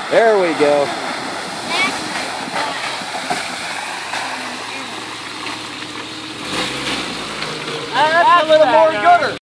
There we go. That's a little more gooder.